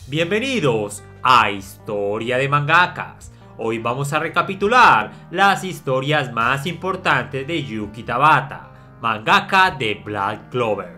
Bienvenidos a Historia de Mangakas. Hoy vamos a recapitular las historias más importantes de Yuki Tabata, mangaka de Black Clover.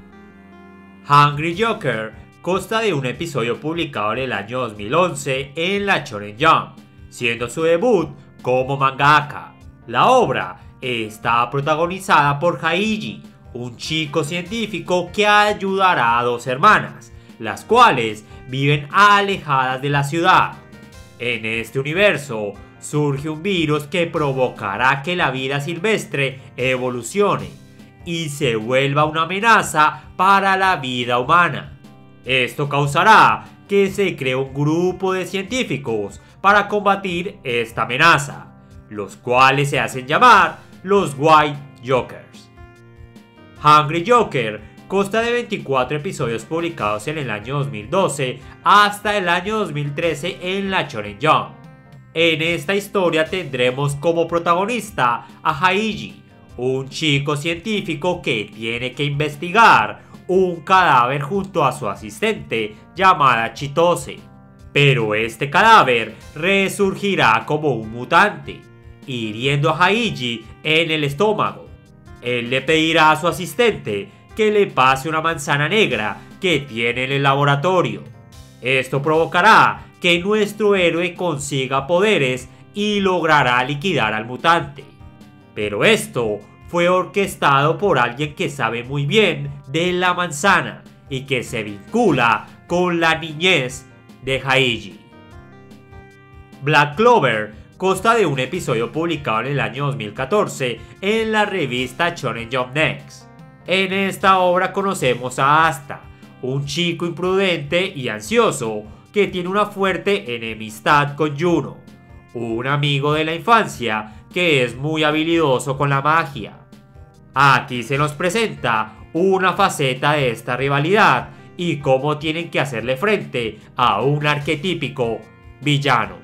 Hungry Joker consta de un episodio publicado en el año 2011 en la Shonen Jump, siendo su debut como mangaka. La obra está protagonizada por Haiji, un chico científico que ayudará a dos hermanas, las cuales viven alejadas de la ciudad. En este universo surge un virus que provocará que la vida silvestre evolucione y se vuelva una amenaza para la vida humana. Esto causará que se cree un grupo de científicos para combatir esta amenaza, los cuales se hacen llamar los White Jokers. Hungry Joker consta de 24 episodios publicados en el año 2012 hasta el año 2013 en la Shonen Jump. En esta historia tendremos como protagonista a Haiji, un chico científico que tiene que investigar un cadáver junto a su asistente llamada Chitose. Pero este cadáver resurgirá como un mutante, hiriendo a Haiji en el estómago. Él le pedirá a su asistente que le pase una manzana negra que tiene en el laboratorio. Esto provocará que nuestro héroe consiga poderes y logrará liquidar al mutante. Pero esto fue orquestado por alguien que sabe muy bien de la manzana y que se vincula con la niñez de Haiji. Black Clover consta de un episodio publicado en el año 2014 en la revista Shonen Jump Next. En esta obra conocemos a Asta, un chico imprudente y ansioso que tiene una fuerte enemistad con Juno, un amigo de la infancia que es muy habilidoso con la magia. Aquí se nos presenta una faceta de esta rivalidad y cómo tienen que hacerle frente a un arquetípico villano.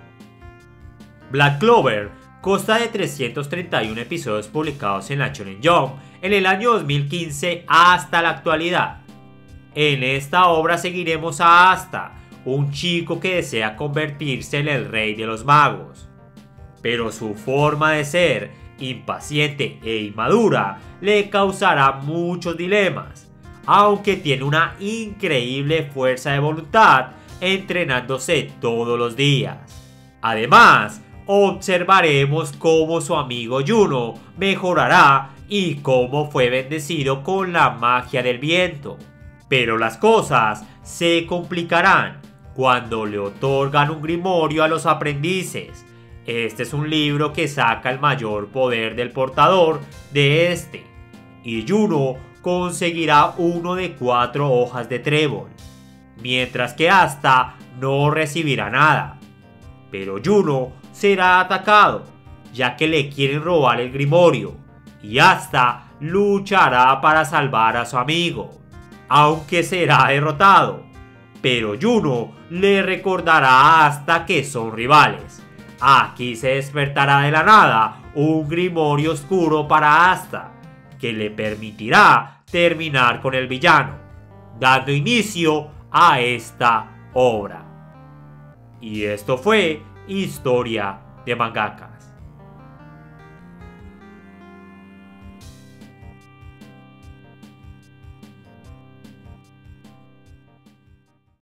Black Clover consta de 331 episodios publicados en la Shonen Jump en el año 2015 hasta la actualidad. En esta obra seguiremos a Asta, un chico que desea convertirse en el rey de los magos. Pero su forma de ser, impaciente e inmadura, le causará muchos dilemas, aunque tiene una increíble fuerza de voluntad entrenándose todos los días. Además, observaremos cómo su amigo Juno mejorará y cómo fue bendecido con la magia del viento. Pero las cosas se complicarán cuando le otorgan un grimorio a los aprendices. Este es un libro que saca el mayor poder del portador de este, y Juno conseguirá uno de 4 hojas de trébol, mientras que Asta no recibirá nada. Pero Juno será atacado, ya que le quieren robar el grimorio, y Asta luchará para salvar a su amigo, aunque será derrotado. Pero Juno le recordará a Asta que son rivales. Aquí se despertará de la nada un grimorio oscuro para Asta, que le permitirá terminar con el villano, dando inicio a esta obra. Y esto fue Historia de Mangaka.